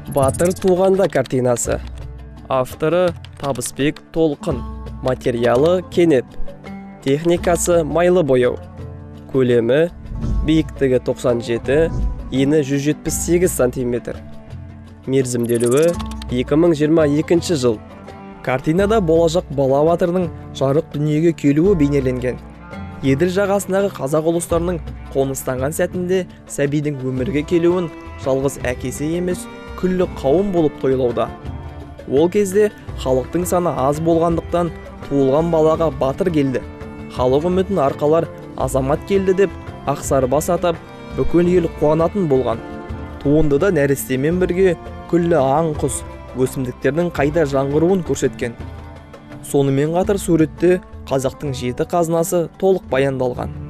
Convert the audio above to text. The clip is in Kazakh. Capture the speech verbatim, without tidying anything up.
Батыр туғанда картинасы. Авторы Табысбек Толқын. Материалы Кенеп. Техникасы майлы бояу. Көлемі биіктігі тоқсан жеті, ені жүз жетпіс сегіз сантиметр. Мерзімделуі екі мың жиырма екінші жыл. Картинада болашақ бала батырдың жарық дүниеге келуі бейнеленген. Еділ жағасындағы қазақ ұлыстарының қоныстанған сәтінде сәбидің өмірге келуін жалғыз әкесі емес, күллі қауым болып тойлауда. Ол кезде халықтың саны аз болғандықтан туылған балаға батыр келді, халық үмітін арқалар азамат келді деп ақсарбас атап бүкіл ел қуанатын болған. Туындыда нәрестемен бірге күллі аң құс, өсімдіктердің қайта жаңғыруын көрсеткен. Сонымен қатар суретте қазақтың жеті қазынасы толық баяндалған.